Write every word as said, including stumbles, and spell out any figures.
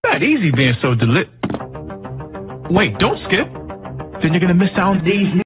Not easy being so deli- Wait, don't skip. Then you're gonna miss out on these